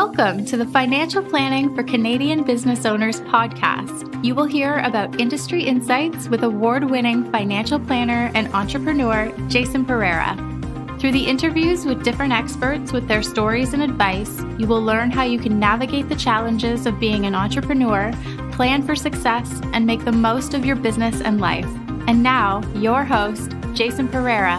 Welcome to the Financial Planning for Canadian Business Owners podcast. You will hear about industry insights with award-winning financial planner and entrepreneur Jason Pereira. Through the interviews with different experts with their stories and advice, you will learn how you can navigate the challenges of being an entrepreneur, plan for success, and make the most of your business and life. And now, your host, Jason Pereira.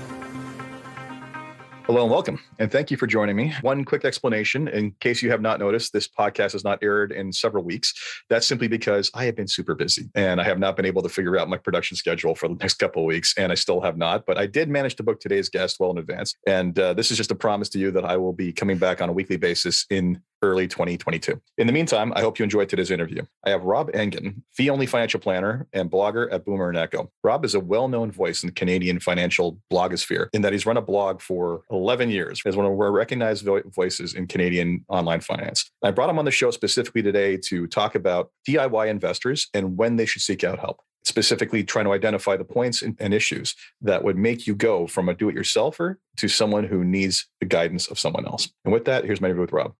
Hello and welcome, and thank you for joining me. One quick explanation, in case you have not noticed, this podcast has not aired in several weeks. That's simply because I have been super busy, and I have not been able to figure out my production schedule for the next couple of weeks, and I still have not, but I did manage to book today's guest well in advance, and this is just a promise to you that I will be coming back on a weekly basis in early 2022. In the meantime, I hope you enjoyed today's interview. I have Robb Engen, fee-only financial planner and blogger at Boomer and Echo. Robb is a well-known voice in the Canadian financial blogosphere in that he's run a blog for 11 years as one of our recognized voices in Canadian online finance. I brought him on the show specifically today to talk about DIY investors and when they should seek out help, specifically trying to identify the points and issues that would make you go from a do-it-yourselfer to someone who needs the guidance of someone else. And with that, here's my interview with Robb.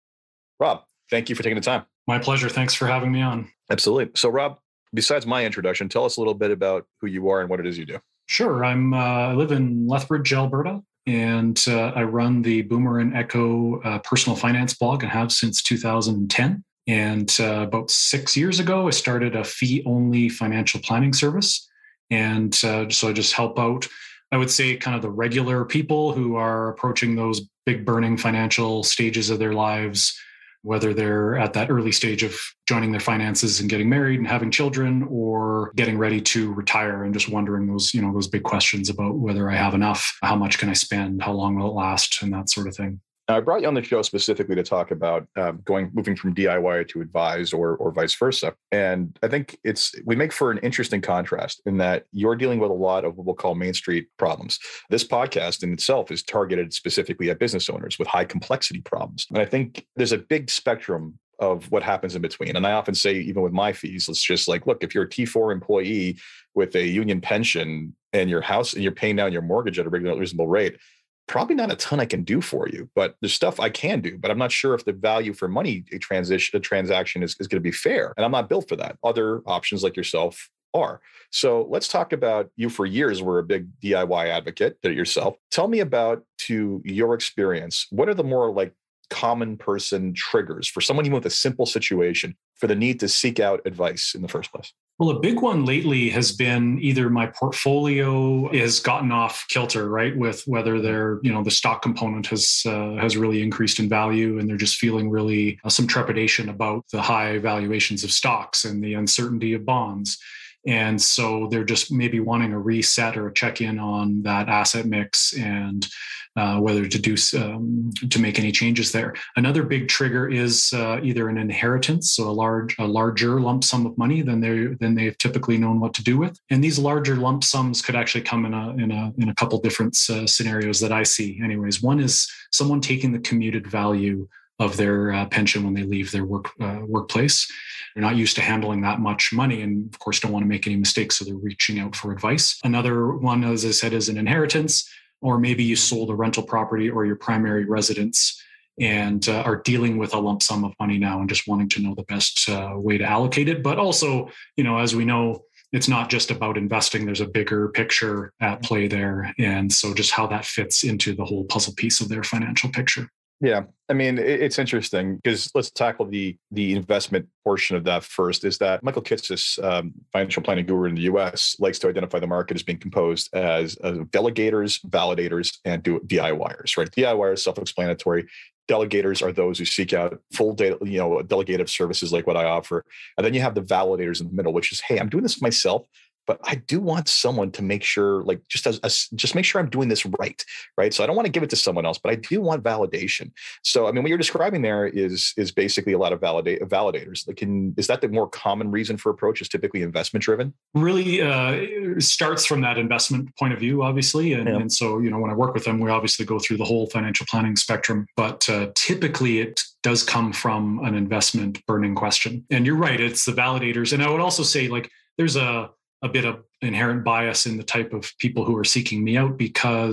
Robb, thank you for taking the time. My pleasure. Thanks for having me on. Absolutely. So Robb, besides my introduction, tell us a little bit about who you are and what it is you do. Sure. I live in Lethbridge, Alberta, and I run the Boomer and Echo personal finance blog and have since 2010. And about 6 years ago, I started a fee-only financial planning service. And so I just help out, I would say, kind of the regular people who are approaching those big burning financial stages of their lives, whether they're at that early stage of joining their finances and getting married and having children, or getting ready to retire and just wondering those big questions about whether I have enough, how much can I spend, how long will it last, and that sort of thing. Now, I brought you on the show specifically to talk about moving from DIY to advise or vice versa. And I think we make for an interesting contrast in that you're dealing with a lot of what we'll call Main Street problems. This podcast in itself is targeted specifically at business owners with high complexity problems. And I think there's a big spectrum of what happens in between. And I often say, even with my fees, it's just like, look, if you're a T4 employee with a union pension and your house and you're paying down your mortgage at a reasonable rate, probably not a ton I can do for you, but there's stuff I can do, but I'm not sure if the value for money a transaction is going to be fair. And I'm not built for that. Other options like yourself are. So let's talk about you. For years were a big DIY advocate yourself. Tell me about, to your experience, what are the more like common person triggers for someone even with a simple situation for the need to seek out advice in the first place? Well, a big one lately has been either my portfolio has gotten off kilter, right? With whether the stock component has really increased in value, and they're just feeling really some trepidation about the high valuations of stocks and the uncertainty of bonds. And so they're just maybe wanting a reset or a check-in on that asset mix and whether to make any changes there. Another big trigger is either an inheritance, so a larger lump sum of money than they've typically known what to do with. And these larger lump sums could actually come in a couple different scenarios that I see. Anyways, one is someone taking the commuted value of their pension when they leave their workplace. They're not used to handling that much money and, of course, don't want to make any mistakes, so they're reaching out for advice. Another one, as I said, is an inheritance, or maybe you sold a rental property or your primary residence and are dealing with a lump sum of money now and just wanting to know the best way to allocate it. But also, as we know, it's not just about investing. There's a bigger picture at play there. And so just how that fits into the whole puzzle piece of their financial picture. Yeah. I mean, it's interesting because let's tackle the investment portion of that first. Is that Michael Kitces, financial planning guru in the US, likes to identify the market as being composed as delegators, validators, and DIYers, right? DIYers, self-explanatory. Delegators are those who seek out full data, delegative services like what I offer. And then you have the validators in the middle, which is, hey, I'm doing this myself, but I do want someone to make sure, like, just make sure I'm doing this right? So I don't want to give it to someone else, but I do want validation. So, I mean, what you're describing there is basically a lot of validators. Like, is that the more common reason for approach is typically investment driven? Really starts from that investment point of view, obviously. And so, when I work with them, we obviously go through the whole financial planning spectrum, but typically it does come from an investment burning question. And you're right, it's the validators. And I would also say, like, there's a bit of inherent bias in the type of people who are seeking me out, because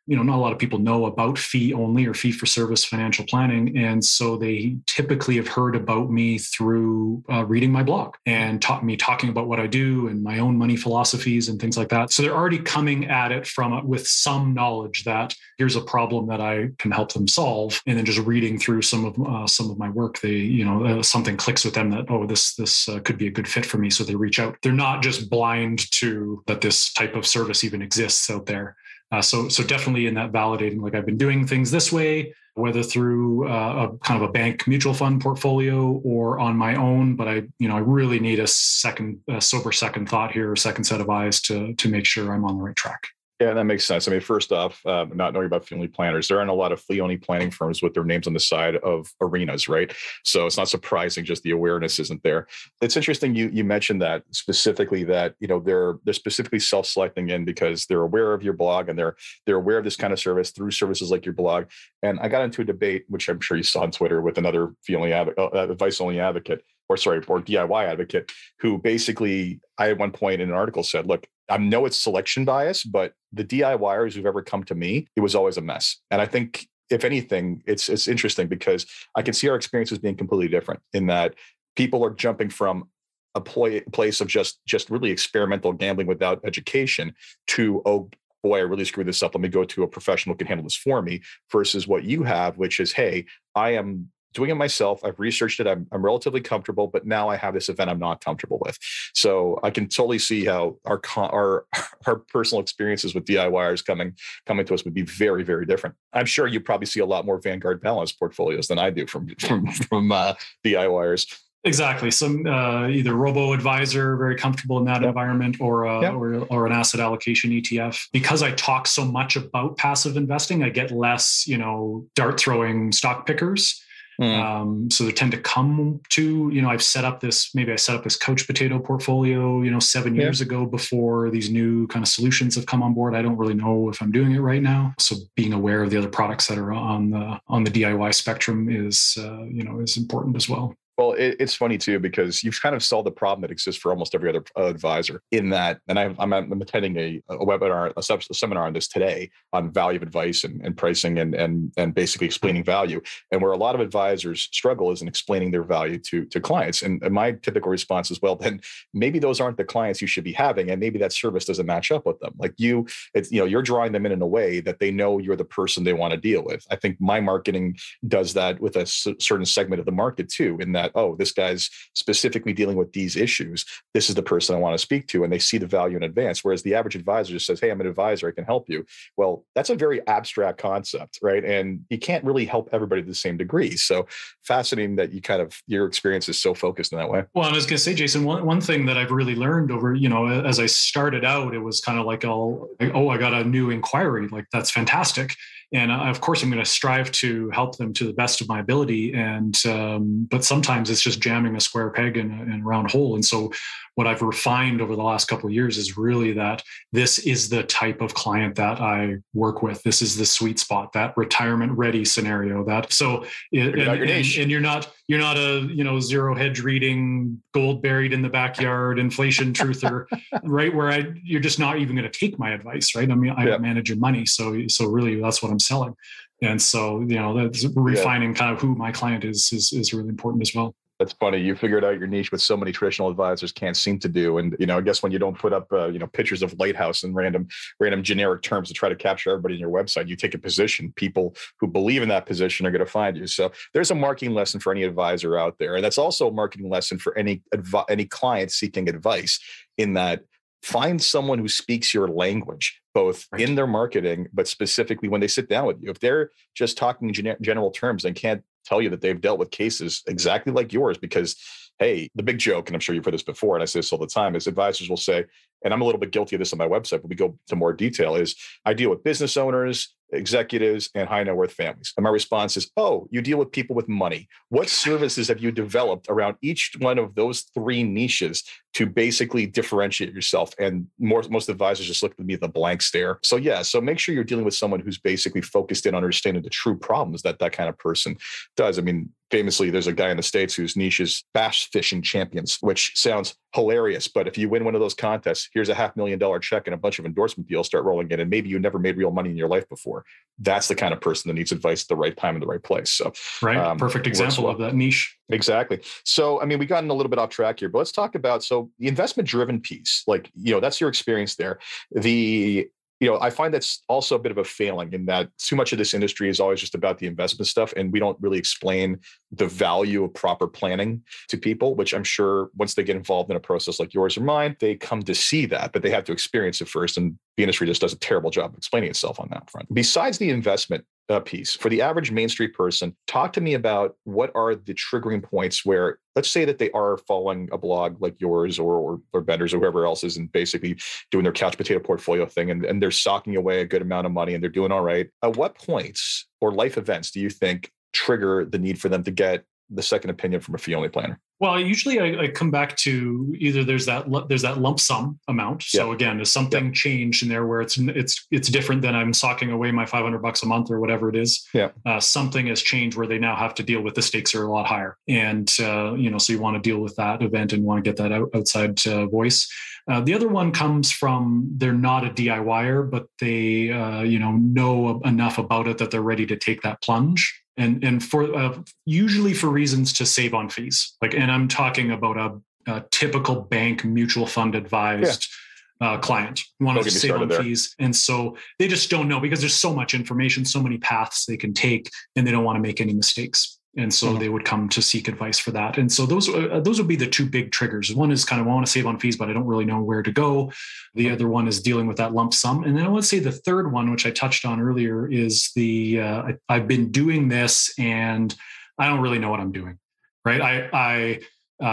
not a lot of people know about fee only or fee for service financial planning. And so they typically have heard about me through reading my blog and talking about what I do and my own money philosophies and things like that. So they're already coming at it with some knowledge that here's a problem that I can help them solve. And then just reading through some of my work, they, something clicks with them that, oh, this could be a good fit for me. So they reach out. They're not just blind to that this type of service even exists out there. So definitely in that validating, like I've been doing things this way, whether through a kind of a bank mutual fund portfolio or on my own, but I really need a sober second thought here, a second set of eyes to make sure I'm on the right track. Yeah, that makes sense. I mean, first off, not knowing about fee-only planners, there aren't a lot of fee-only planning firms with their names on the side of arenas, right? So it's not surprising, just the awareness isn't there. It's interesting you mentioned that specifically, that they're specifically self-selecting in because they're aware of your blog and they're aware of this kind of service through services like your blog. And I got into a debate, which I'm sure you saw on Twitter, with another fee-only advice-only advocate, or DIY advocate, who basically, I at one point in an article said, look, I know it's selection bias, but the DIYers who've ever come to me, it was always a mess. And I think, if anything, it's interesting because I can see our experiences being completely different in that people are jumping from a place of just really experimental gambling without education to, oh boy, I really screwed this up. Let me go to a professional who can handle this for me, versus what you have, which is, hey, I am doing it myself. I've researched it. I'm relatively comfortable, but now I have this event I'm not comfortable with. So I can totally see how our personal experiences with DIYers coming to us would be very, very different. I'm sure you probably see a lot more Vanguard balanced portfolios than I do from DIYers. Exactly. Some either robo-advisor, very comfortable in that environment, or an asset allocation ETF. Because I talk so much about passive investing, I get less, dart throwing stock pickers. So they tend to come to, I set up this couch potato portfolio, 7 years ago, before these new kind of solutions have come on board. I don't really know if I'm doing it right now. So being aware of the other products that are on the DIY spectrum is important as well. Well, it's funny too, because you've kind of solved the problem that exists for almost every other advisor in that. And I'm attending a webinar, a seminar on this today on value of advice and pricing and basically explaining value. And where a lot of advisors struggle is in explaining their value to clients. And my typical response is, well, then maybe those aren't the clients you should be having, and maybe that service doesn't match up with them. Like you're drawing them in a way that they know you're the person they want to deal with. I think my marketing does that with a certain segment of the market too, in that, oh, this guy's specifically dealing with these issues. This is the person I want to speak to. And they see the value in advance. Whereas the average advisor just says, hey, I'm an advisor, I can help you. Well, that's a very abstract concept, right? And you can't really help everybody to the same degree. So fascinating that your experience is so focused in that way. Well, I was going to say, Jason, one thing that I've really learned over, as I started out, it was kind of like, I got a new inquiry. Like, that's fantastic. And of course, I'm going to strive to help them to the best of my ability. And but sometimes it's just jamming a square peg in a round hole. And so what I've refined over the last couple of years is really that this is the type of client that I work with. This is the sweet spot, that retirement ready scenario. And you're not a zero hedge reading, gold buried in the backyard, inflation truther, right? Where you're just not even going to take my advice, right? I mean, I manage your money, so really that's what I'm selling. And so that's refining kind of who my client is really important as well. That's funny. You figured out your niche, what so many traditional advisors can't seem to do. And, I guess when you don't put up, pictures of lighthouse and random generic terms to try to capture everybody in your website, you take a position. People who believe in that position are going to find you. So there's a marketing lesson for any advisor out there. And that's also a marketing lesson for any client seeking advice, in that find someone who speaks your language, both in their marketing, but specifically when they sit down with you. If they're just talking general terms and can't tell you that they've dealt with cases exactly like yours, because, hey, the big joke, and I'm sure you've heard this before, and I say this all the time, is advisors will say, and I'm a little bit guilty of this on my website, but we go to more detail, is I deal with business owners, executives, and high net worth families. And my response is, oh, you deal with people with money. What services have you developed around each one of those three niches to basically differentiate yourself? And most advisors just look at me with a blank stare. So make sure you're dealing with someone who's basically focused in on understanding the true problems that kind of person does. I mean, famously, there's a guy in the States whose niche is bass fishing champions, which sounds hilarious. But if you win one of those contests, here's a $500,000 check and a bunch of endorsement deals start rolling in. And maybe you never made real money in your life before. That's the kind of person that needs advice at the right time in the right place. So, right. Perfect example of that niche. Exactly. So, I mean, we gotten a little bit off track here, but let's talk about, so the investment driven piece, like, that's your experience there. I find that's also a bit of a failing in that too much of this industry is always just about the investment stuff. And we don't really explain the value of proper planning to people, which I'm sure once they get involved in a process like yours or mine, they come to see that, but they have to experience it first. And the industry just does a terrible job of explaining itself on that front. Besides the investment piece, for the average Main Street person, talk to me about what are the triggering points where, let's say that they are following a blog like yours or Bender's or whoever else is and basically doing their couch potato portfolio thing and they're socking away a good amount of money and they're doing all right. At what points or life events do you think trigger the need for them to get the second opinion from a fee-only planner? Well, usually I come back to either there's that lump sum amount. So again, there's something changed in there where it's different than I'm socking away my $500 a month or whatever it is. Something has changed where they now have to deal with the stakes are a lot higher, and so you want to deal with that event and want to get that outside voice. The other one comes from they're not a DIYer, but they know enough about it that they're ready to take that plunge. And for usually for reasons to save on fees, and I'm talking about a typical bank mutual fund advised client want to save on fees, and so they just don't know because there's so much information, so many paths they can take, and they don't want to make any mistakes. And so they would come to seek advice for that. And so those would be the two big triggers. One is kind of, I want to save on fees, but I don't really know where to go. The other one is dealing with that lump sum. And then I would say the third one, which I touched on earlier, is I've been doing this and I don't really know what I'm doing, right? I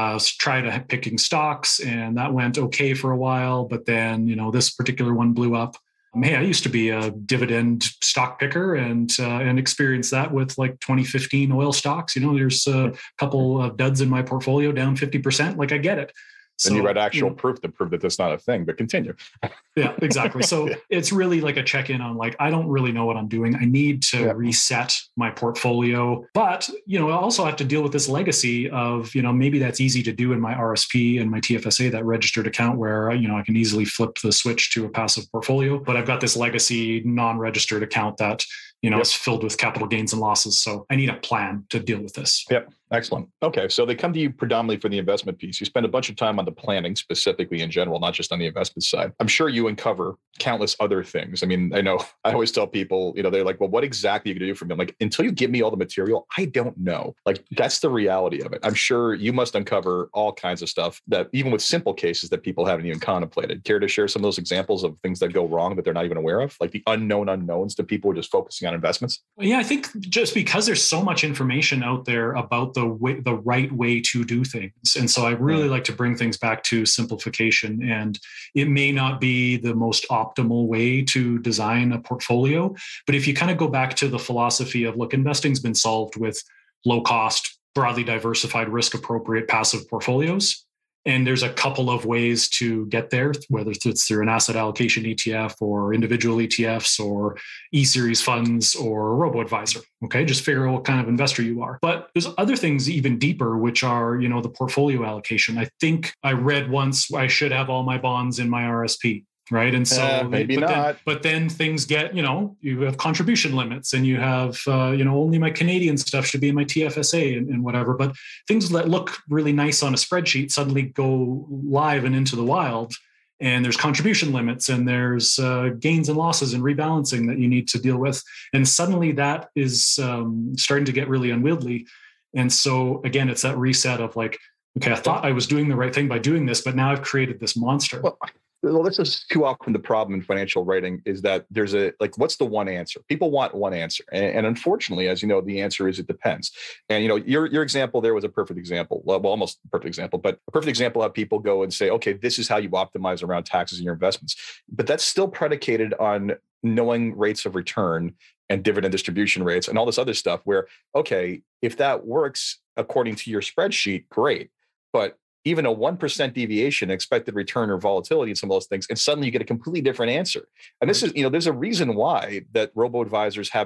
tried picking stocks and that went okay for a while, but then, this particular one blew up. Hey, I used to be a dividend stock picker and experienced that with 2015 oil stocks. There's a couple of duds in my portfolio down 50%. I get it. And you read actual proof to prove that that's not a thing, but continue. Yeah, exactly. So it's really like a check-in on I don't really know what I'm doing. I need to reset my portfolio. But, I also have to deal with this legacy of, maybe that's easy to do in my RSP and my TFSA, that registered account where, I can easily flip the switch to a passive portfolio. But I've got this legacy non-registered account that, is filled with capital gains and losses. So I need a plan to deal with this. Yep. Excellent. Okay. So they come to you predominantly for the investment piece. You spend a bunch of time on the planning specifically in general, not just on the investment side. I'm sure you uncover countless other things. I mean, I know I always tell people, they're like, well, what exactly are you going to do for me? I'm like, until you give me all the material, I don't know. That's the reality of it. I'm sure you must uncover all kinds of stuff that even with simple cases that people haven't even contemplated. Care to share some of those examples of things that go wrong that they're not even aware of? Like the unknown unknowns to people who are just focusing on investments? Yeah, I think just because there's so much information out there about the right way to do things. And so I really like to bring things back to simplification. And it may not be the most optimal way to design a portfolio, but if you kind of go back to the philosophy of, look, investing's been solved with low cost, broadly diversified, risk appropriate passive portfolios. And there's a couple of ways to get there, whether it's through an asset allocation ETF or individual ETFs or E-series funds or a robo-advisor. Okay, just figure out what kind of investor you are. But there's other things even deeper, which are, the portfolio allocation. I think I read once I should have all my bonds in my RSP. Right. And so but then things get, you have contribution limits and you have, only my Canadian stuff should be in my TFSA and whatever. But things that look really nice on a spreadsheet suddenly go live and into the wild. And there's contribution limits and there's gains and losses and rebalancing that you need to deal with. And suddenly that is starting to get really unwieldy. And so, again, it's that reset of okay, I thought I was doing the right thing by doing this, but now I've created this monster. Well, this is too often the problem in financial writing is that there's what's the one answer? People want one answer. And unfortunately, as you know, the answer is it depends. And, your example there was a perfect example. Well, almost a perfect example, but a perfect example of how people go and say, okay, this is how you optimize around taxes in your investments. But that's still predicated on knowing rates of return and dividend distribution rates and all this other stuff where, okay, if that works according to your spreadsheet, great. But even a 1% deviation, expected return or volatility in some of those things, and suddenly you get a completely different answer. And this is, there's a reason why that robo-advisors haven't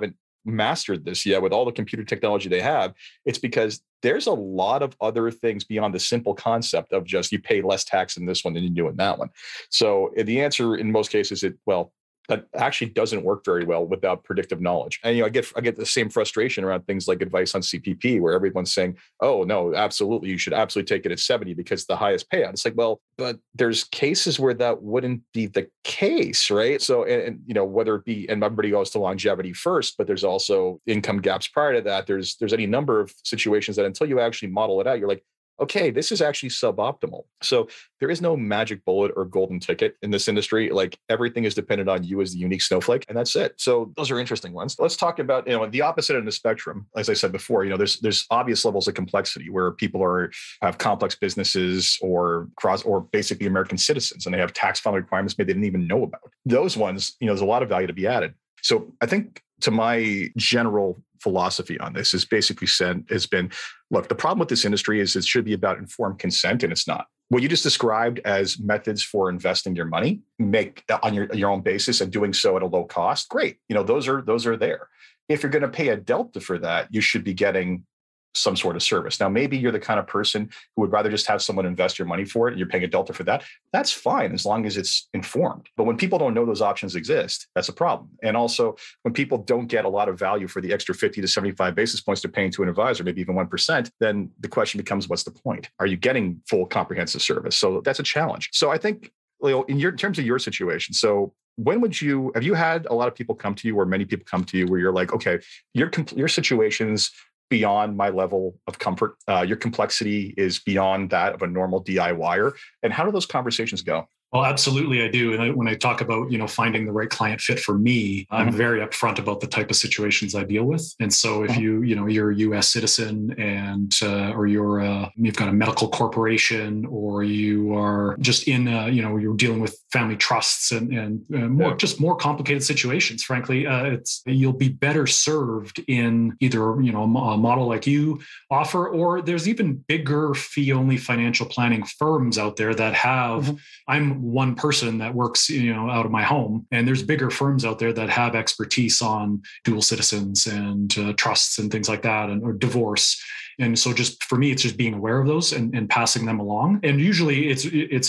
mastered this yet with all the computer technology they have, it's because there's a lot of other things beyond the simple concept of just you pay less tax in this one than you do in that one. So the answer in most cases, that actually doesn't work very well without predictive knowledge. And I get the same frustration around things like advice on CPP, where everyone's saying, "Oh no, absolutely, you should absolutely take it at 70 because it's the highest payout." It's like, well, but there's cases where that wouldn't be the case, right? So, and whether it be, and everybody goes to longevity first, but there's also income gaps prior to that. There's any number of situations that until you actually model it out, you're like, okay, this is actually suboptimal. So there is no magic bullet or golden ticket in this industry. Like everything is dependent on you as the unique snowflake, and that's it. So those are interesting ones. Let's talk about the opposite end of the spectrum. As I said before, there's obvious levels of complexity where people have complex businesses or basically American citizens, and they have tax filing requirements maybe they didn't even know about. Those ones, there's a lot of value to be added. So I think to my general philosophy on this has been, look, the problem with this industry is it should be about informed consent, and it's not. What you just described as methods for investing your money, make on your own basis and doing so at a low cost, great. Those are there. If you're going to pay a delta for that, you should be getting some sort of service. Now, maybe you're the kind of person who would rather just have someone invest your money for it and you're paying a delta for that. That's fine as long as it's informed. But when people don't know those options exist, that's a problem. And also when people don't get a lot of value for the extra 50 to 75 basis points they're paying to an advisor, maybe even 1%, then the question becomes, what's the point? Are you getting full comprehensive service? So that's a challenge. So I think, in terms of your situation, so have you had a lot of people come to you or many people come to you where you're like, okay, your situation's beyond my level of comfort. Your complexity is beyond that of a normal DIYer. And how do those conversations go? Well, absolutely, I do. And when I talk about, finding the right client fit for me, I'm very upfront about the type of situations I deal with. And so if you're a U.S. citizen and or you've got a medical corporation, or you are just in you're dealing with family trusts and more complicated situations, frankly, you'll be better served in either a model like you offer, or there's even bigger fee-only financial planning firms out there that have. I'm one person that works, out of my home, and there's bigger firms out there that have expertise on dual citizens and trusts and things like that, or divorce. And so just for me, it's just being aware of those and passing them along. And usually it's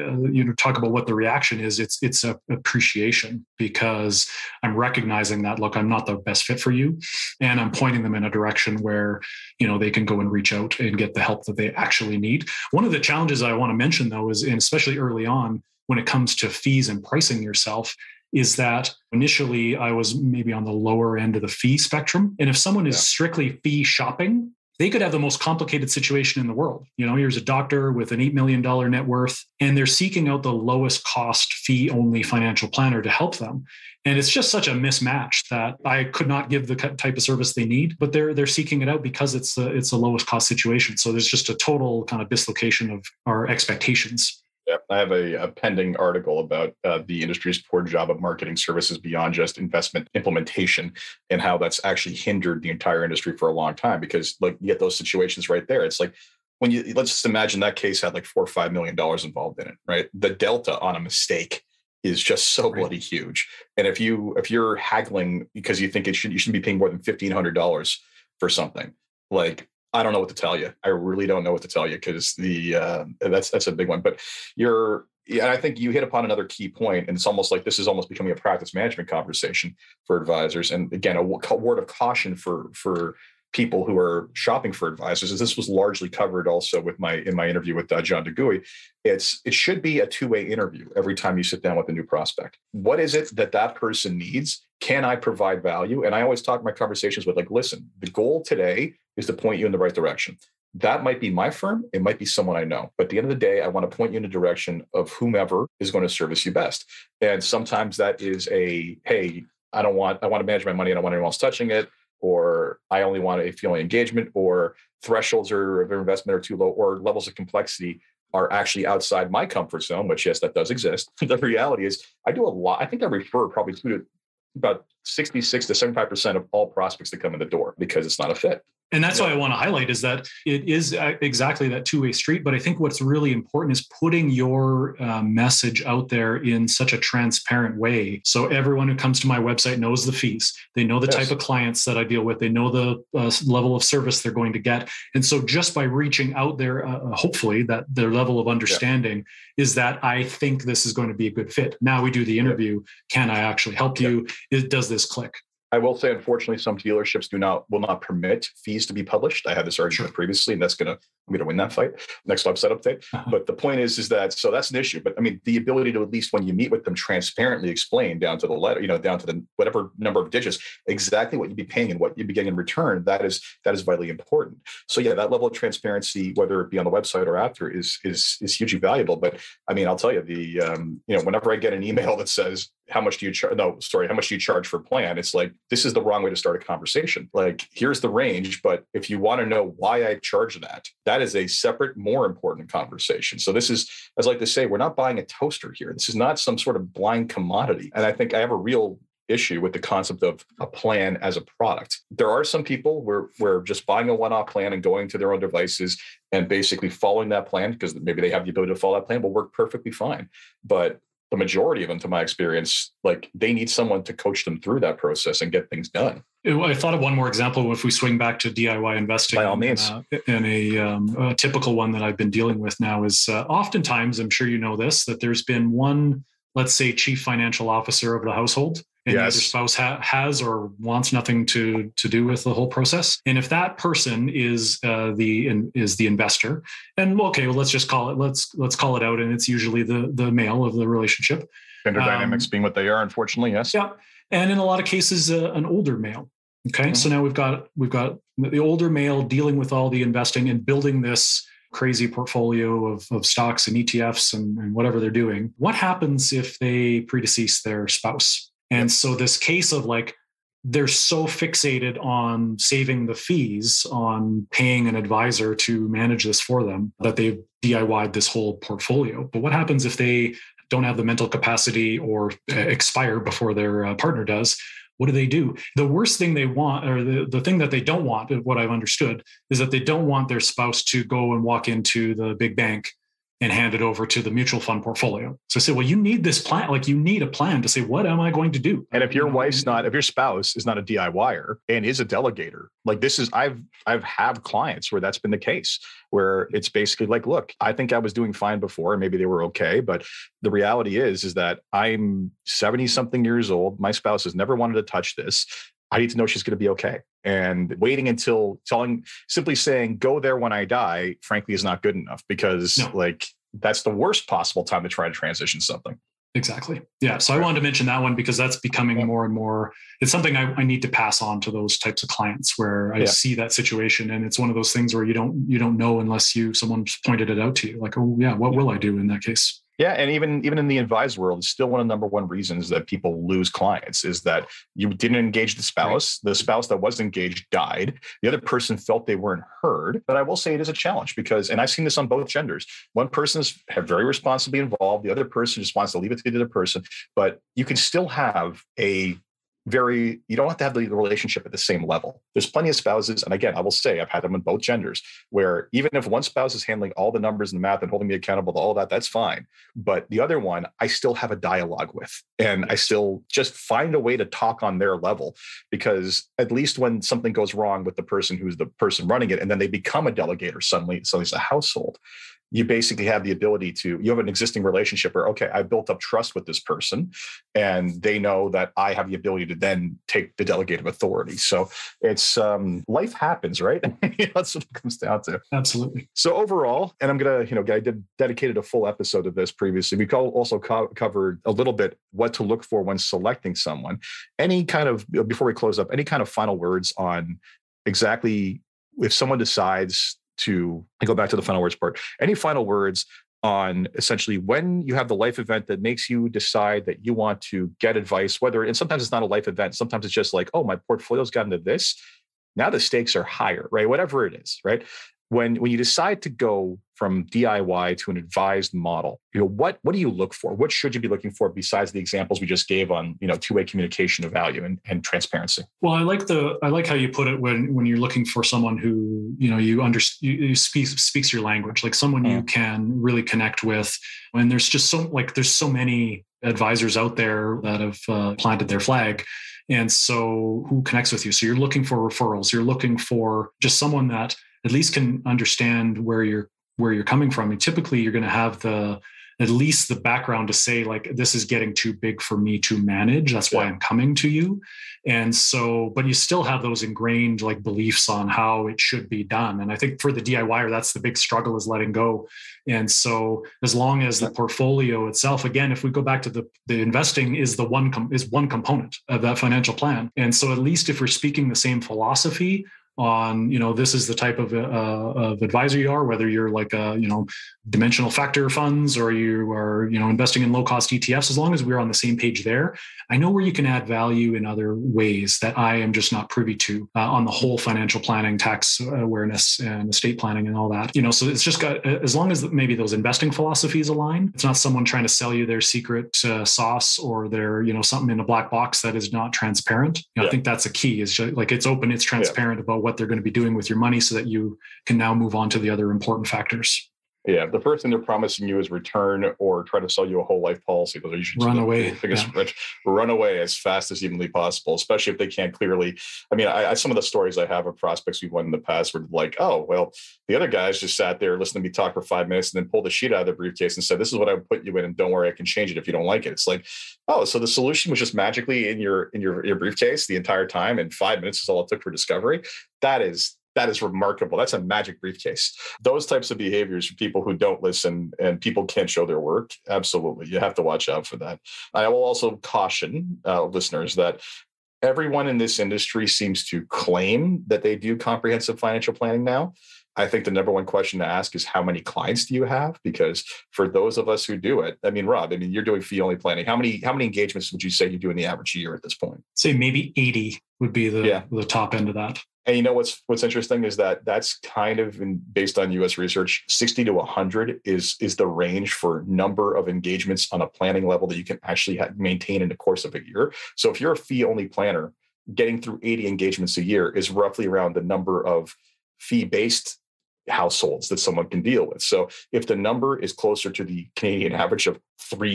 talk about what the reaction is. It's a appreciation, because I'm recognizing that, look, I'm not the best fit for you. And I'm pointing them in a direction where, they can go and reach out and get the help that they actually need. One of the challenges I want to mention though is, and especially early on, when it comes to fees and pricing yourself, is that initially I was maybe on the lower end of the fee spectrum. And if someone is strictly fee shopping, they could have the most complicated situation in the world. Here's a doctor with an $8 million net worth, and they're seeking out the lowest cost fee only financial planner to help them. And it's just such a mismatch that I could not give the type of service they need, but they're seeking it out because it's the lowest cost situation. So there's just a total kind of dislocation of our expectations. Yeah, I have a pending article about the industry's poor job of marketing services beyond just investment implementation, and how that's actually hindered the entire industry for a long time. Because you get those situations right there. It's like let's just imagine that case had like $4 or $5 million involved in it, right? The delta on a mistake is just so bloody huge. And if you're haggling because you think you shouldn't be paying more than $1,500 for something, I don't know what to tell you. I really don't know what to tell you, because that's a big one. But I think you hit upon another key point, and it's almost like this is almost becoming a practice management conversation for advisors. And again, a word of caution for people who are shopping for advisors, as this was largely covered also in my interview with John DeGuy. It should be a two-way interview every time you sit down with a new prospect. What is it that person needs? Can I provide value? And I always talk my conversations with listen, the goal today is to point you in the right direction. That might be my firm. It might be someone I know. But at the end of the day, I want to point you in the direction of whomever is going to service you best. And sometimes that is hey, I want to manage my money. I don't want anyone else touching it. Or I only want a fee-only engagement, or thresholds of investment are too low, or levels of complexity are actually outside my comfort zone, which yes, that does exist. The reality is I do a lot. I think I refer probably to about 66 to 75% of all prospects that come in the door, because it's not a fit. And that's why I want to highlight is that it is exactly that two-way street. But I think what's really important is putting your message out there in such a transparent way. So everyone who comes to my website knows the fees. They know the type of clients that I deal with. They know the level of service they're going to get. And so just by reaching out there, hopefully that their level of understanding is that I think this is going to be a good fit. Now we do the interview. Can I actually help you? Does this click? I will say, unfortunately, some dealerships will not permit fees to be published. I had this argument previously, and I'm going to win that fight. Next website update. But the point is that, so that's an issue. But I mean, the ability to, at least when you meet with them, transparently explain down to the letter, down to the whatever number of digits, exactly what you'd be paying and what you'd be getting in return. That is vitally important. So yeah, that level of transparency, whether it be on the website or after, is hugely valuable. But I mean, I'll tell you, whenever I get an email that says, how much do you charge? No, sorry. How much do you charge for a plan? It's like, this is the wrong way to start a conversation. Like, here's the range, but if you want to know why I charge that is a separate, more important conversation. So this is, as I like to say, we're not buying a toaster here. This is not some sort of blind commodity. And I think I have a real issue with the concept of a plan as a product. There are some people where just buying a one-off plan and going to their own devices and basically following that plan, because maybe they have the ability to follow that plan, will work perfectly fine. But the majority of them, to my experience, like, they need someone to coach them through that process and get things done. I thought of one more example. If we swing back to DIY investing, by all means, and a typical one that I've been dealing with now is oftentimes, I'm sure you know this, that there's been one, let's say, chief financial officer of the household, and the other spouse has or wants nothing to do with the whole process. And if that person is the investor, and let's just call it, let's call it out, and it's usually the male of the relationship. Gender dynamics being what they are, unfortunately, yes. Yeah, and in a lot of cases, an older male. Okay, so now we've got the older male dealing with all the investing and building this crazy portfolio of stocks and ETFs and whatever they're doing. What happens if they predecease their spouse? And so this case of, like, they're so fixated on saving the fees, on paying an advisor to manage this for them, that they've DIY'd this whole portfolio. But what happens if they don't have the mental capacity or expire before their partner does? What do? The worst thing they want, or the thing that they don't want, what I've understood, is that they don't want their spouse to go and walk into the big bank and hand it over to the mutual fund portfolio. So I say, well, you need this plan. Like, you need a plan to say, what am I going to do? And if your spouse is not a DIYer and is a delegator, like, this is, I've had clients where that's been the case, where it's basically like, look, I think I was doing fine before, and maybe they were okay. But the reality is that I'm 70 something years old. My spouse has never wanted to touch this. I need to know she's going to be okay. And waiting until simply saying, go there when I die, frankly, is not good enough, because that's the worst possible time to try to transition something. Exactly. Yeah. So I wanted to mention that one because that's becoming more and more, it's something I need to pass on to those types of clients where I see that situation. And it's one of those things where you don't know unless someone pointed it out to you. Like, oh yeah, what will I do in that case? Yeah. And even in the advised world, it's still one of the number one reasons that people lose clients is that you didn't engage the spouse. Right. The spouse that was engaged died. The other person felt they weren't heard. But I will say it is a challenge because, and I've seen this on both genders, one person is very responsibly involved. The other person just wants to leave it to the other person. But you can still have you don't have to have the relationship at the same level. There's plenty of spouses. And again, I will say I've had them in both genders where even if one spouse is handling all the numbers and the math and holding me accountable to all that, that's fine. But the other one, I still have a dialogue with, and I still just find a way to talk on their level, because at least when something goes wrong with the person who's the person running it, and then they become a delegator, suddenly it's a household. You basically have the ability you have an existing relationship where, okay, I built up trust with this person and they know that I have the ability to then take the delegated authority. So it's life happens, right? That's what it comes down to. Absolutely. So overall, and I'm going to, I dedicated a full episode of this previously. We also covered a little bit what to look for when selecting someone. Before we close up, any kind of final words on exactly if someone decides to go back to the final words part, any final words on essentially when you have the life event that makes you decide that you want to get advice, and sometimes it's not a life event. Sometimes it's just like, oh, my portfolio's gotten to this. Now the stakes are higher, right? Whatever it is, right? when you decide to go from DIY to an advised model, what do you look for? What should you be looking for besides the examples we just gave on, two-way communication of value and transparency? Well, I like how you put it when you're looking for someone who, you speaks your language, like someone you can really connect with. And there's just so many advisors out there that have planted their flag. And so who connects with you? So you're looking for referrals. You're looking for just someone that at least can understand where you're coming from. And typically you're going to have at least the background to say, like, this is getting too big for me to manage. That's why I'm coming to you. And so, but you still have those ingrained like beliefs on how it should be done. And I think for the DIYer, that's the big struggle, is letting go. And so as long as the portfolio itself, again, if we go back to the investing is one component of that financial plan. And so at least if we're speaking the same philosophy on, this is the type of advisor you are, whether you're like dimensional factor funds or you are, investing in low cost ETFs, as long as we're on the same page there, I know where you can add value in other ways that I am just not privy to on the whole financial planning, tax awareness and estate planning and all that, so it's just got, as long as maybe those investing philosophies align, it's not someone trying to sell you their secret sauce or their, something in a black box that is not transparent. I think that's a key, is just, like, it's open, it's transparent about what they're going to be doing with your money so that you can now move on to the other important factors. Yeah, the first thing they're promising you is return or try to sell you a whole life policy. Those are usually run away. Run away as fast as humanly possible, especially if they can't clearly. I mean, some of the stories I have of prospects we've won in the past were like, oh, well, the other guys just sat there listening to me talk for 5 minutes and then pulled the sheet out of their briefcase and said, this is what I would put you in, and don't worry, I can change it if you don't like it. It's like, oh, so the solution was just magically in your briefcase the entire time, and 5 minutes is all it took for discovery. That is remarkable. That's a magic briefcase. Those types of behaviors for people who don't listen and people can't show their work. Absolutely. You have to watch out for that. I will also caution listeners that everyone in this industry seems to claim that they do comprehensive financial planning now. I think the number one question to ask is, how many clients do you have? Because for those of us who do it, Rob, you're doing fee-only planning. How many engagements would you say you do in the average year at this point? Say maybe 80 would be the top end of that. And what's interesting is that that's kind of based on U.S. research, 60 to 100 is the range for number of engagements on a planning level that you can actually maintain in the course of a year. So if you're a fee-only planner, getting through 80 engagements a year is roughly around the number of fee-based households that someone can deal with. So if the number is closer to the Canadian average of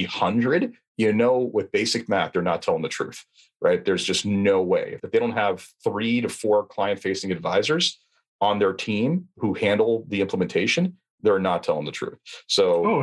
300, with basic math, they're not telling the truth, right? There's just no way. If they don't have 3 to 4 client-facing advisors on their team who handle the implementation, they're not telling the truth. So,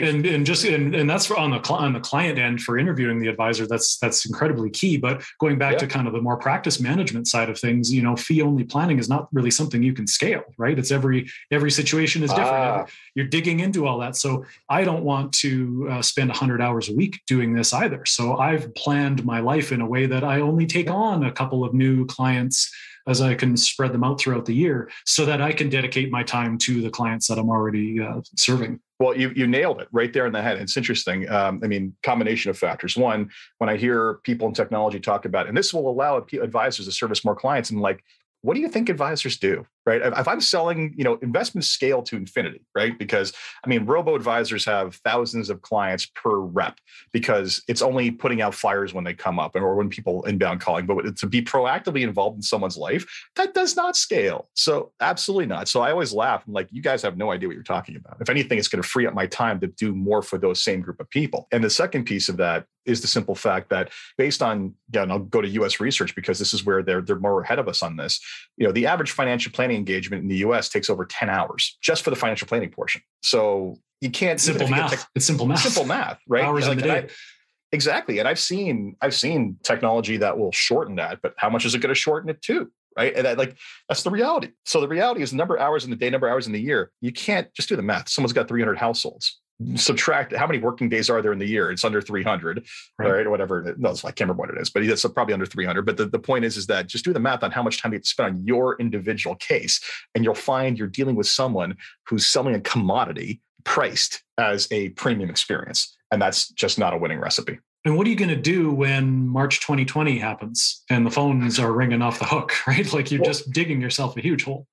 and that's on the client end for interviewing the advisor. That's incredibly key. But going back to kind of the more practice management side of things, fee only planning is not really something you can scale, right? It's every situation is different. You're digging into all that. So I don't want to spend 100 hours a week doing this either. So I've planned my life in a way that I only take on a couple of new clients as I can spread them out throughout the year so that I can dedicate my time to the clients that I'm already serving. Well, you nailed it right there in the head. It's interesting. Combination of factors. One, when I hear people in technology talk about, and this will allow advisors to service more clients, and like, what do you think advisors do, right? If I'm selling, investments scale to infinity, right? Because robo-advisors have thousands of clients per rep because it's only putting out fires when they come up or when people inbound calling. But to be proactively involved in someone's life, that does not scale. So absolutely not. So I always laugh. I'm like, you guys have no idea what you're talking about. If anything, it's going to free up my time to do more for those same group of people. And the second piece of that is the simple fact that based on, and I'll go to U.S. research because this is where they're more ahead of us on this. The average financial planning engagement in the U.S. takes over 10 hours just for the financial planning portion. So you can't simple math. It's simple math. Simple math, right? Hours in the day. Exactly. And I've seen technology that will shorten that, but how much is it going to shorten it to? Right. And that's the reality. So the reality is number of hours in the day, number of hours in the year. You can't just do the math. Someone's got 300 households. Subtract how many working days are there in the year? It's under 300, right? Or whatever. No, I can't remember what it is, but it's probably under 300. But the point is that just do the math on how much time you have to spend on your individual case. And you'll find you're dealing with someone who's selling a commodity priced as a premium experience. And that's just not a winning recipe. And what are you going to do when March 2020 happens and the phones are ringing off the hook, right? Like you're just digging yourself a huge hole.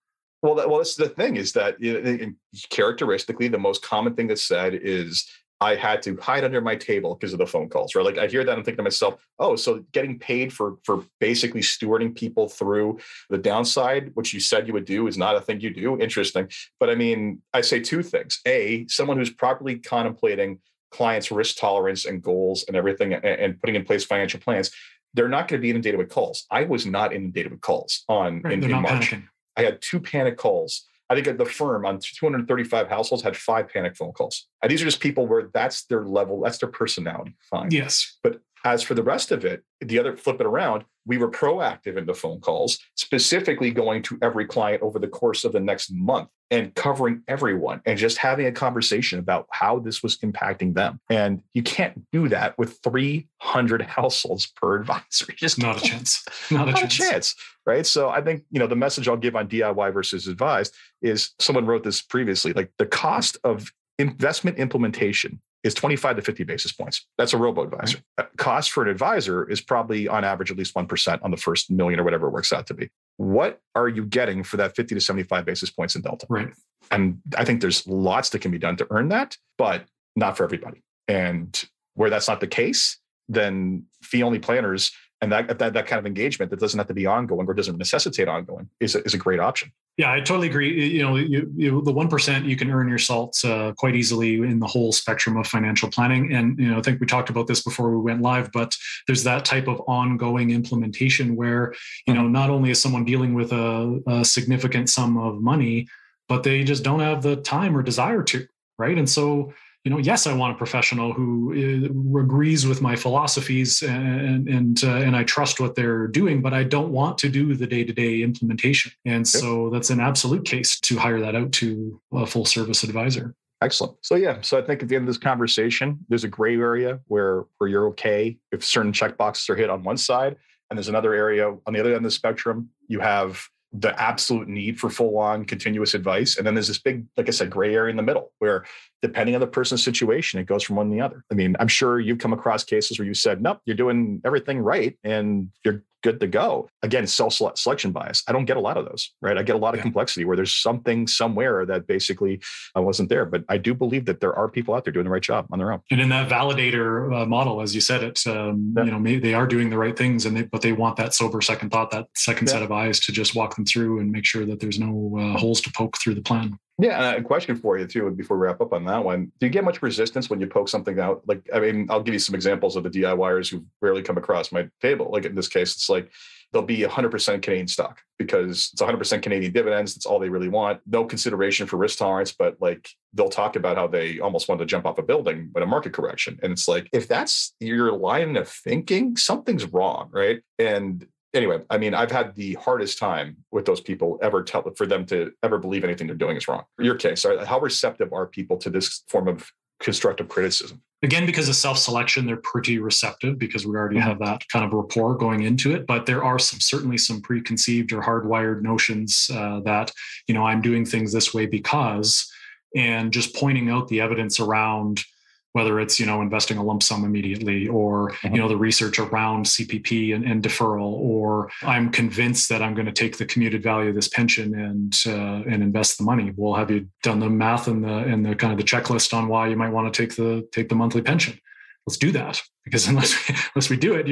Well, that's the thing is that characteristically, the most common thing that's said is, I had to hide under my table because of the phone calls, right? Like I hear that, I'm thinking to myself, oh, so getting paid for basically stewarding people through the downside, which you said you would do, is not a thing you do. Interesting. But I mean, I say two things. A, someone who's properly contemplating clients' risk tolerance and goals and everything and putting in place financial plans, they're not going to be inundated with calls. I was not inundated with calls in March. Panicking. I had 2 panic calls. I think the firm on 235 households had 5 panic phone calls. And these are just people where that's their level, that's their personality. Fine. Yes. But as for the rest of it, the other, flip it around, we were proactive in the phone calls, specifically going to every client over the course of the next month and covering everyone and just having a conversation about how this was impacting them. And you can't do that with 300 households per advisor. Just not a chance. Not a chance. Right. So I think, the message I'll give on DIY versus advised is, someone wrote this previously, like the cost of investment implementation is 25 to 50 basis points. That's a robo-advisor. Cost for an advisor is probably on average at least 1% on the first million or whatever it works out to be. What are you getting for that 50 to 75 basis points in delta? Right. And I think there's lots that can be done to earn that, but not for everybody. And where that's not the case, then fee-only planners and that kind of engagement that doesn't have to be ongoing or doesn't necessitate ongoing is a great option. Yeah, I totally agree. The 1%, you can earn your salt quite easily in the whole spectrum of financial planning. And, I think we talked about this before we went live, but there's that type of ongoing implementation where, not only is someone dealing with a significant sum of money, but they just don't have the time or desire to, right? And so, yes, I want a professional who agrees with my philosophies and I trust what they're doing, but I don't want to do the day-to-day implementation. And so that's an absolute case to hire that out to a full service advisor. Excellent. So I think at the end of this conversation, there's a gray area where you're okay if certain checkboxes are hit on one side, and there's another area on the other end of the spectrum. You have the absolute need for full-on continuous advice. And then there's this big, like I said, gray area in the middle where, depending on the person's situation, it goes from one to the other. I mean, I'm sure you've come across cases where you said, nope, you're doing everything right and you're good to go. Again, self-selection bias. I don't get a lot of those, right? I get a lot of complexity where there's something somewhere that basically wasn't there. But I do believe that there are people out there doing the right job on their own. And in that validator model, as you said it, they are doing the right things, but they want that sober second thought, that second set of eyes to just walk them through and make sure that there's no holes to poke through the plan. Yeah, and a question for you too, before we wrap up on that one. Do you get much resistance when you poke something out? Like, I mean, I'll give you some examples of the DIYers who rarely come across my table. Like in this case, it's like they'll be 100% Canadian stock because it's 100% Canadian dividends. That's all they really want. No consideration for risk tolerance, but like they'll talk about how they almost wanted to jump off a building in a market correction. And it's like, if that's your line of thinking, something's wrong, right? And anyway, I mean, I've had the hardest time with those people for them to ever believe anything they're doing is wrong. In your case, how receptive are people to this form of constructive criticism? Again, because of self-selection, they're pretty receptive because we already have that kind of rapport going into it. But there are certainly some preconceived or hardwired notions that, I'm doing things this way because, and just pointing out the evidence around whether it's, investing a lump sum immediately or, the research around CPP and deferral, or I'm convinced that I'm going to take the commuted value of this pension and invest the money. Well, have you done the math and the kind of the checklist on why you might want to take the monthly pension? Let's do that, because unless we do it,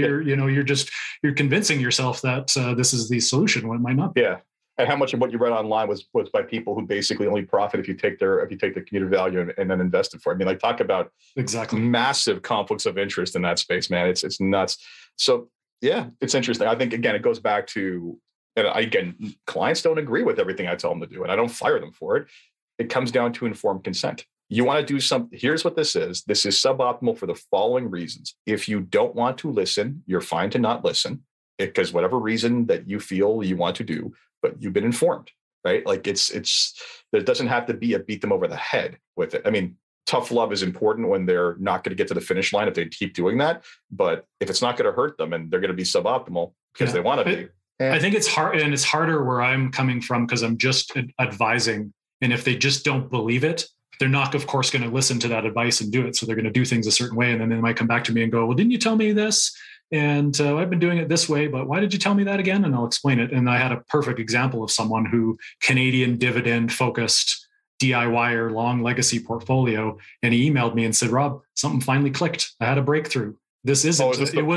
you're convincing yourself that this is the solution when it might not be. Yeah. And how much of what you read online was by people who basically only profit if you take the commuted value and then invest it for it. I mean, like, talk about exactly massive conflicts of interest in that space, man. It's nuts. So yeah, it's interesting. I think, again, it goes back to, and again, clients don't agree with everything I tell them to do, and I don't fire them for it. It comes down to informed consent. You want to do something. Here's what this is. This is suboptimal for the following reasons. If you don't want to listen, you're fine to not listen, because whatever reason that you feel you want to do, but you've been informed, right? Like there doesn't have to be a beat them over the head with it. I mean, tough love is important when they're not going to get to the finish line if they keep doing that. But if it's not going to hurt them and they're going to be suboptimal because they want to be. I think it's hard, and it's harder where I'm coming from because I'm just advising. And if they just don't believe it, they're not, of course, going to listen to that advice and do it. So they're going to do things a certain way. And then they might come back to me and go, well, didn't you tell me this? And I've been doing it this way, but why did you tell me that again? And I'll explain it. And I had a perfect example of someone who Canadian dividend focused DIYer long legacy portfolio. And he emailed me and said, Rob, something finally clicked. I had a breakthrough. This isn't, it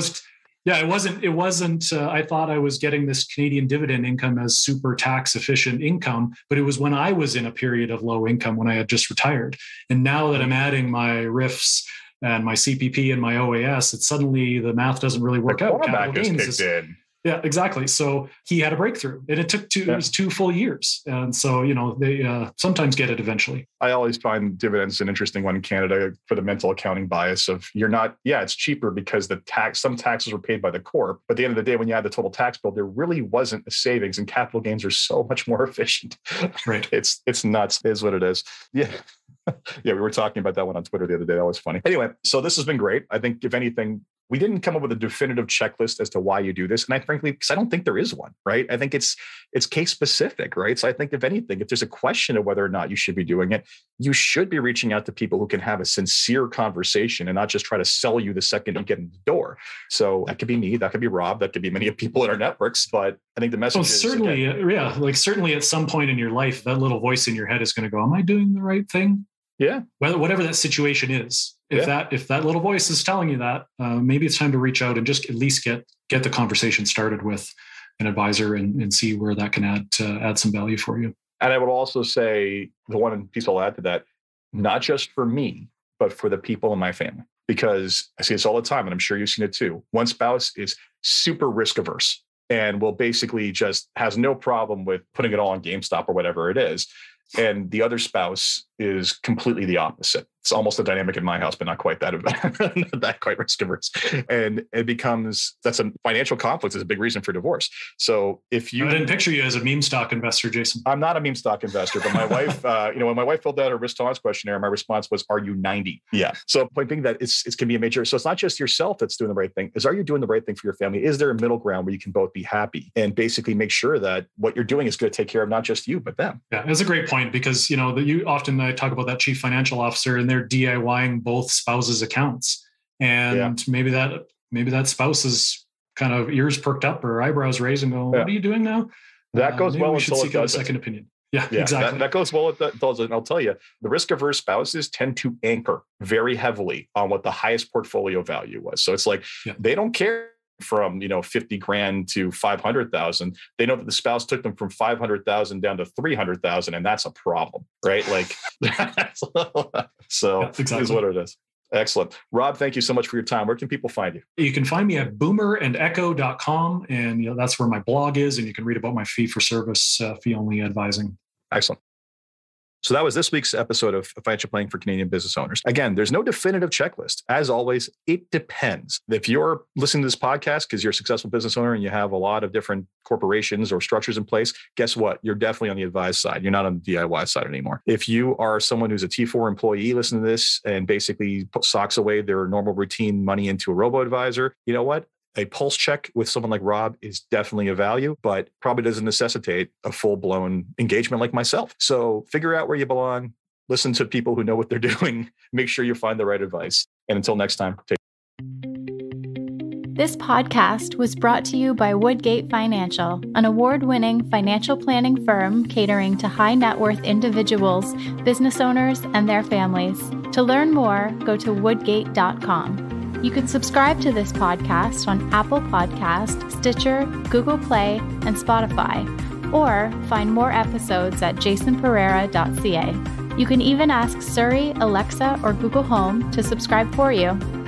wasn't, I thought I was getting this Canadian dividend income as super tax efficient income, but it was when I was in a period of low income when I had just retired. And now that I'm adding my RIFs and my CPP and my OAS, it's suddenly the math doesn't really work out. Capital gains is, yeah, exactly. So he had a breakthrough, and it took it was 2 full years. And so, they sometimes get it eventually. I always find dividends an interesting one in Canada for the mental accounting bias of it's cheaper because some taxes were paid by the corp. But at the end of the day, when you add the total tax bill, there really wasn't a savings, and capital gains are so much more efficient. Right. It's nuts, is what it is. Yeah. Yeah, we were talking about that one on Twitter the other day. That was funny. Anyway, so this has been great. I think if anything, we didn't come up with a definitive checklist as to why you do this. And because I don't think there is one, right? I think it's case specific, right? So I think if anything, if there's a question of whether or not you should be doing it, you should be reaching out to people who can have a sincere conversation and not just try to sell you the second you get in the door. So that could be me, that could be Rob, that could be many people in our networks. But I think the message is certainly, certainly at some point in your life, that little voice in your head is going to go, am I doing the right thing? Yeah. Whatever that situation is, if that little voice is telling you that, maybe it's time to reach out and just at least get the conversation started with an advisor and see where that can add some value for you. And I would also say the one piece I'll add to that, not just for me, but for the people in my family, because I see this all the time, and I'm sure you've seen it too. One spouse is super risk averse and will basically just has no problem with putting it all on GameStop or whatever it is. And the other spouse is completely the opposite. It's almost a dynamic in my house, but not quite that quite risk averse. And it becomes, that's a financial conflict is a big reason for divorce. So I didn't picture you as a meme stock investor, Jason. I'm not a meme stock investor, but my wife, when my wife filled out a risk tolerance questionnaire, my response was, are you 90? Yeah. So point being that it can be a major, so it's not just yourself that's doing the right thing, are you doing the right thing for your family? Is there a middle ground where you can both be happy and basically make sure that what you're doing is going to take care of not just you, but them? Yeah, that's a great point because, I talk about that chief financial officer and they're DIYing both spouses' accounts. And maybe that spouse is kind of ears perked up or eyebrows raised and go, what are you doing now? That goes well until seek out a second opinion. Yeah, exactly. That goes well. And I'll tell you, the risk-averse spouses tend to anchor very heavily on what the highest portfolio value was. So it's like they don't care from 50 grand to 500,000. They know that the spouse took them from 500,000 down to 300,000, and that's a problem, right? Like, so exactly. Is what it is. Excellent. Rob, thank you so much for your time. Where can people find you? You can find me at boomerandecho.com, and that's where my blog is, and you can read about my fee-for-service, fee-only advising. Excellent. So that was this week's episode of Financial Planning for Canadian Business Owners. Again, there's no definitive checklist. As always, it depends. If you're listening to this podcast because you're a successful business owner and you have a lot of different corporations or structures in place, guess what? You're definitely on the advised side. You're not on the DIY side anymore. If you are someone who's a T4 employee listening to this and basically socks away their normal routine money into a robo-advisor, you know what? A pulse check with someone like Rob is definitely a value, but probably doesn't necessitate a full-blown engagement like myself. So figure out where you belong, listen to people who know what they're doing, make sure you find the right advice. And until next time, take care. This podcast was brought to you by Woodgate Financial, an award-winning financial planning firm catering to high net worth individuals, business owners, and their families. To learn more, go to woodgate.com. You can subscribe to this podcast on Apple Podcast, Stitcher, Google Play, and Spotify, or find more episodes at jasonpereira.ca. You can even ask Siri, Alexa, or Google Home to subscribe for you.